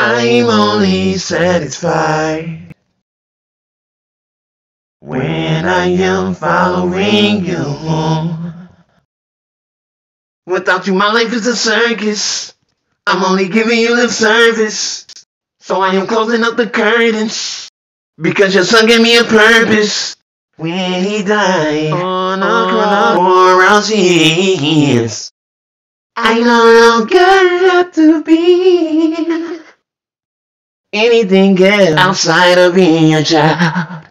I'm only satisfied when I am following you. Without you, my life is a circus. I'm only giving you lip service. So I am closing up the curtains, because your son gave me a purpose. When he died on a cross for our sins, I no longer have to be anything else outside of being your child,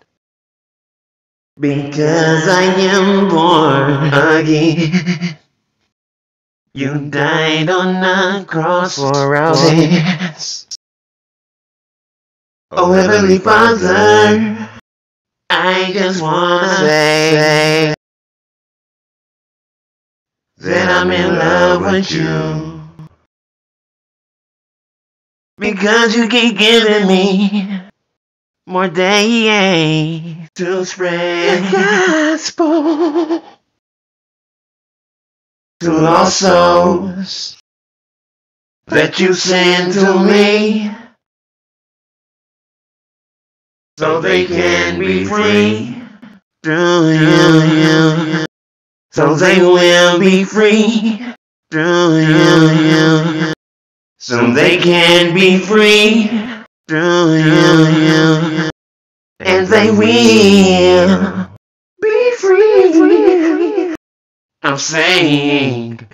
because I am born again. You died on the cross for our sins. Oh, Heavenly Father, I just wanna say that I'm in love with you, because you keep giving me more days to spread the gospel to lost souls that you send to me, so they can be free through you. So they will be free through you. So they can be free through you. And they will be free. I'm saying